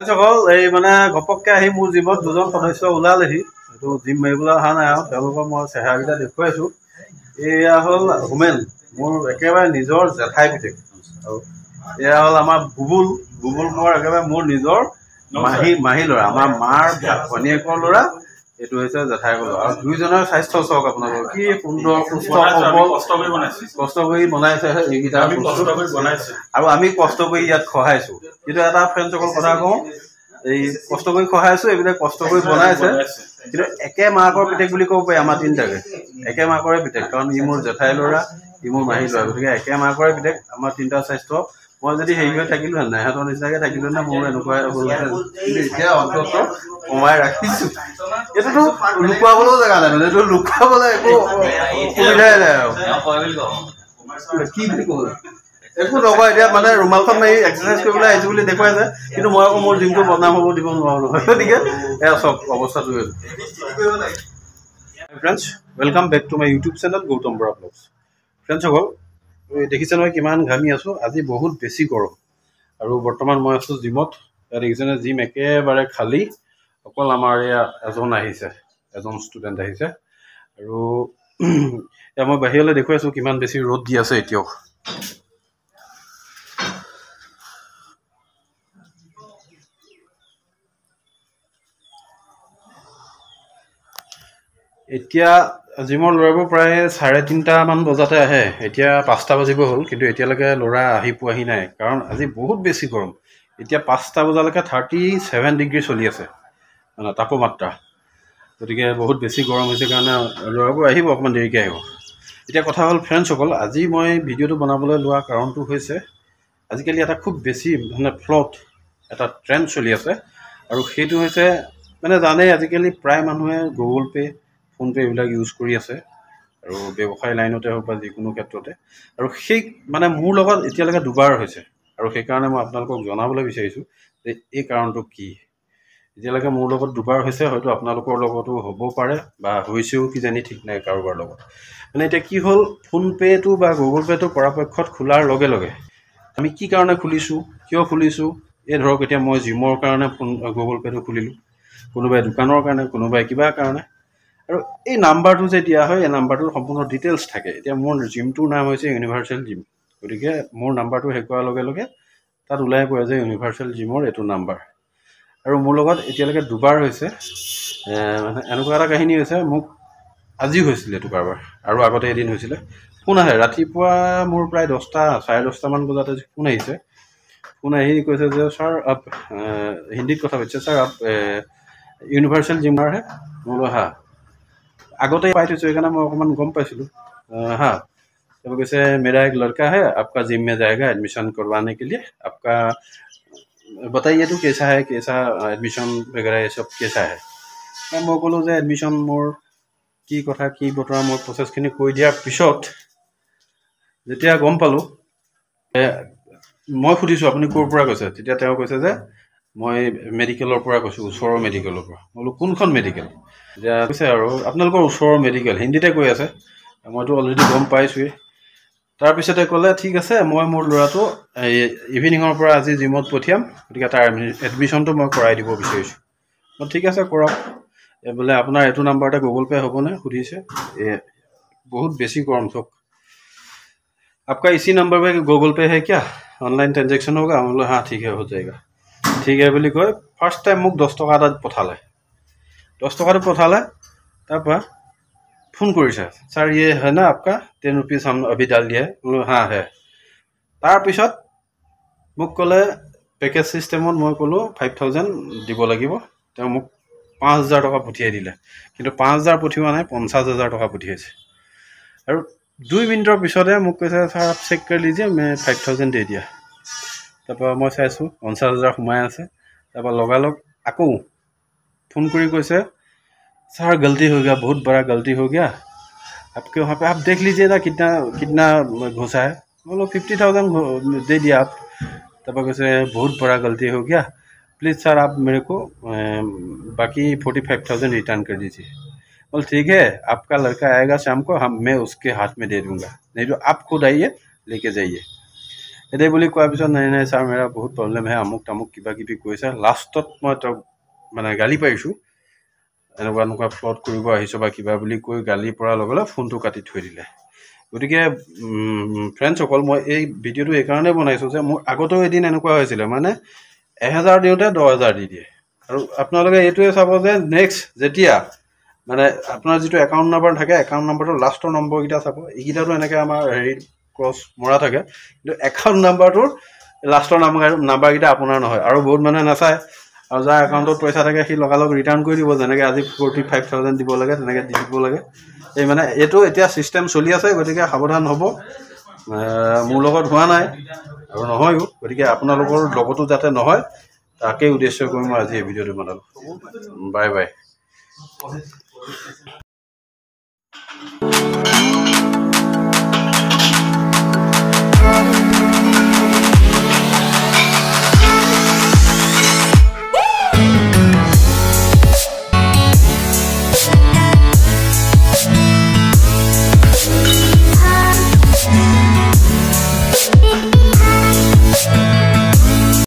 সকল এই মানে ঘপককৈ আহি মোৰ জিমত দুজন সদস্য ওলালেহি। এইটো জিম মাৰিবলৈ অহা নাই আৰু তেওঁলোকক মই চেহেৰাকেইটা দেখুৱাইছোঁ। এয়া হ'ল হোমেন, মোৰ একেবাৰে নিজৰ জেঠাই পিতেক। আৰু এয়া হ'ল আমাৰ বুবুল কোঁৱৰ, একেবাৰে মোৰ নিজৰ মাহী ল'ৰা, আমাৰ মাৰ ভনীয়েকৰ ল'ৰা। এইটো হৈছে জেঠাইকৰ ল'ৰা। আৰু দুয়োজনৰ স্বাস্থ্য চাওক আপোনালোকৰ, কি সুন্দৰ সুস্থ সবল, কষ্ট কৰি বনাইছে এইকেইটা আৰু আমি কষ্ট কৰি ইয়াত খহাইছোঁ। কিন্তু এটা ফ্ৰেণ্ডসকল কথা কওঁ, এই কষ্ট কৰি খহাইছোঁ, এইবিলাক কষ্ট কৰি বনাইছে। কিন্তু একে মাকৰ পিতেক বুলি ক'ব পাৰি আমাৰ তিনিটাকে, একে মাকৰে পিতেক। কাৰণ ই মোৰ জেঠাই ল'ৰা, ই মোৰ মাহী ল'ৰা, গতিকে একে মাকৰে পিতেক। আমাৰ তিনিটা স্বাস্থ্য, মই যদি হেৰি হৈ থাকিলোঁ হেঁতেন, সিহঁতৰ নিচিনাকৈ থাকিলোঁ হেঁতেন, মোৰ এনেকুৱাই হ'লহেঁতেন। কিন্তু এতিয়া অন্তত কমাই ৰাখিছোঁ। এইটোতো লুকুৱাবলৈও জেগা নাই, মানে এইটো লুকুৱাবলৈ একো সুবিধাই নাই আৰু কি বুলি ক'ব, একো নকয়। এতিয়া মানে ৰুমালখন মাৰি এক্সাৰচাইজ কৰিবলৈ আহিছোঁ বুলি দেখুৱাইছে, কিন্তু মই আকৌ মোৰ জিমটো বদনাম হ'ব দিব নোৱাৰোঁ নহয়। গতিকে এয়া চব অৱস্থাটো। Friends, welcome back to my YouTube channel Gautam Bora vlogs. ফ্ৰেণ্ডছসকল, দেখিছে নহয় কিমান ঘামি আছোঁ। আজি বহুত বেছি গৰম আৰু বৰ্তমান মই আছোঁ জিমত। ইয়াত দেখিছেনে জিম একেবাৰে খালী, অকল আমাৰ এয়া এজন ষ্টুডেণ্ট আহিছে। আৰু এয়া মই বাহিৰলৈ দেখুৱাইছোঁ কিমান বেছি ৰ'দ দি আছে এতিয়াও। এতিয়া জিমৰ ল'ৰাবোৰ প্ৰায় 3:30মান বজাতে আহে। এতিয়া 5টা বাজিব হ'ল, কিন্তু এতিয়ালৈকে ল'ৰা আহি পোৱাহি নাই, কাৰণ আজি বহুত বেছি গৰম। এতিয়া 5টা বজালৈকে 37 ডিগ্ৰী চলি আছে মানে তাপমাত্ৰা। গতিকে বহুত বেছি গৰম হৈছে কাৰণে ল'ৰাবোৰ আহিব, অকণমান দেৰিকৈ আহিব। এতিয়া কথা হ'ল ফ্ৰেণ্ডছসকল, আজি মই ভিডিঅ'টো বনাবলৈ লোৱা কাৰণটো হৈছে, আজিকালি এটা খুব বেছি মানে ফ্লড এটা ট্ৰেণ্ড চলি আছে। আৰু সেইটো হৈছে মানে জানেই, আজিকালি প্ৰায় মানুহে গুগল পে', ফোনপে' এইবিলাক ইউজ কৰি আছে, আৰু ব্যৱসায় লাইনতে হওক বা যিকোনো ক্ষেত্ৰতে। আৰু সেই মানে মোৰ লগত এতিয়ালৈকে দুবাৰ হৈছে, আৰু সেইকাৰণে মই আপোনালোকক জনাবলৈ বিচাৰিছোঁ যে এই কাৰণটো কি। এতিয়ালৈকে মোৰ লগত দুবাৰ হৈছে, হয়তো আপোনালোকৰ লগতো হ'ব পাৰে বা হৈছেও কিজানি, ঠিক নাই কাৰোবাৰ লগত। মানে এতিয়া কি হ'ল, ফোনপে'টো বা গুগল পে'টো পৰাপক্ষত খোলাৰ লগে লগে আমি কি কাৰণে খুলিছোঁ, কিয় খুলিছোঁ, এই ধৰক এতিয়া মই জিমৰ কাৰণে গুগল পে'টো খুলিলোঁ, কোনোবাই দোকানৰ কাৰণে, কোনোবাই কিবা কাৰণে। আৰু এই নাম্বাৰটো যে দিয়া হয়, এই নাম্বাৰটোৰ সম্পূৰ্ণ ডিটেইলছ থাকে। এতিয়া মোৰ জিমটোৰ নাম হৈছে ইউনিভাৰ্চেল জিম, গতিকে মোৰ নাম্বাৰটো শেষ কৰাৰ লগে লগে তাত ওলাই পৰে যে ইউনিভাৰ্চেল জিমৰ এইটো নাম্বাৰ। আৰু মোৰ লগত এতিয়ালৈকে দুবাৰ হৈছে। মানে এনেকুৱা এটা কাহিনী হৈছে, মোক আজিও হৈছিলে এইটো কাৰোবাৰ, আৰু আগতে এদিন হৈছিলে। ফোন আহে ৰাতিপুৱা মোৰ প্ৰায় 10:30-10:30মান বজাত আজি ফোন আহিছে। ফোন আহি কৈছে যে ছাৰ আপ, হিন্দীত কথা পাতিছে, ছাৰ আপ यूनिवर्सल जिमर है। बोलो हाँ, आगते पाई थी मैं अकमान गम पाई। हाँ, तो कैसे मेरा एक लड़का है आपका जिम में जाएगा एडमिशन करवाने के लिए, आपका बताइए तो कैसा है, कैसा एडमिशन वगैरह ये सब कैसा है। मैं कलो जो एडमिशन मोर की कथा की बतरा मैं प्रसेसखिनि কৈ দিয়াৰ পিছত যেতিয়া গম পালোঁ, মই সুধিছোঁ আপুনি ক'ৰ পৰা কৈছে, তেতিয়া তেওঁ কৈছে যে মই মেডিকেলৰ পৰা কৈছোঁ, ওচৰৰ মেডিকেলৰ পৰা। মই বোলো কোনখন মেডিকেল, এতিয়া কৈছে আৰু আপোনালোকৰ ওচৰৰ মেডিকেল, হিন্দীতে কৈ আছে। মইতো অলৰেডি গম পাইছোঁৱেই। তাৰপিছতে ক'লে ঠিক আছে, মই মোৰ ল'ৰাটো ইভিনিঙৰ পৰা আজি জিমত পঠিয়াম, গতিকে তাৰ এডমিশ্যনটো মই কৰাই দিব বিচাৰিছোঁ। মই ঠিক আছে কৰক। বোলে আপোনাৰ এইটো নাম্বাৰতে গুগল পে' হ'বনে সুধিছে। बहुत बेसी गरम चौक, आपका इसी नंबर पे गूगल पे है क्या, ऑनलाइन ट्रांजेक्शन होगा। हम बोले हाँ ठीक है हो जाएगा, ठीक है बोली कह फार्स्ट टाइम মোক 10 টকা এটা পঠালে। 10 টকাটো পঠালে, তাৰপৰা ফোন কৰিছে, सर ये है ना आपका 10 रुपीज़ हम अभी डाल दिया है। बोलो हाँ है। তাৰপিছত মোক ক'লে পেকেজ চিষ্টেমত মই ক'লোঁ 5000 দিব লাগিব। তেওঁ মোক 5000 টকা পঠিয়াই দিলে, কিন্তু 5000 পঠিওৱা নাই, 50000 টকা পঠিয়াইছে। और 2 मिनटर पिछते মোক कैसे सर आप चेक कर लीजिए, मैं 5000 दे दिया। तब मैं चाहूँ 50000 सोमाय आसे। तब लगा आको फोन कर कैसे सर गलती हो गया, बहुत बड़ा गलती हो गया, आपके वहाँ पे आप देख लीजिए ना कितना कितना घुसा है। बोलो 50000 दे दिया आप। तब कैसे बहुत बड़ा गलती हो गया, प्लीज़ सर आप मेरे को बाकी 45000 रिटर्न कर दीजिए। बोल ठीक है, आपका लड़का आएगा शाम को, मैं उसके हाथ में दे दूंगा, नहीं तो आप खुद आइए लेके जाइए। এতিয়া বুলি কোৱাৰ পিছত নাই নাই ছাৰ মেৰা বহুত প্ৰব্লেম হে আমুক তামুক কিবা কিবি কৈছে লাষ্টত মই তেওঁক মানে গালি পাৰিছোঁ এনেকুৱা এনেকুৱা ফ্লড কৰিব আহিছোঁ বা কিবা বুলি কৈ গালি পৰাৰ লগে লগে ফোনটো কাটি থৈ দিলে গতিকে ফ্ৰেণ্ডসকল মই এই ভিডিঅ'টো এইকাৰণে বনাইছোঁ যে মোৰ আগতেও এদিন এনেকুৱা হৈছিলে মানে 1000 দিওঁতে 10000 দি দিয়ে আৰু আপোনালোকে এইটোৱে চাব যে নেক্সট যেতিয়া মানে আপোনাৰ যিটো একাউণ্ট নাম্বাৰ থাকে একাউণ্ট নাম্বাৰটোৰ লাষ্টৰ নম্বৰকেইটা চাব এইকেইটাতো এনেকৈ আমাৰ হেৰি ক্ৰছ মৰা থাকে কিন্তু একাউণ্ট নাম্বাৰটোৰ লাষ্টৰ নাম্বাৰকেইটা আপোনাৰ নহয় আৰু বহুত মানুহে নাচায় আৰু যাৰ একাউণ্টত পইচা থাকে সি লগালগ ৰিটাৰ্ণ কৰি দিব যেনেকৈ আজি 45,000 দিব লাগে তেনেকৈ দি দিব লাগে এই মানে এইটো এতিয়া ছিষ্টেম চলি আছে গতিকে সাৱধান হ'ব মোৰ লগত হোৱা নাই আৰু নহয়ও গতিকে আপোনালোকৰ লগতো যাতে নহয় তাকেই উদ্দেশ্য কৰি মই আজি এই ভিডিঅ'টো বনালোঁ বাই বাই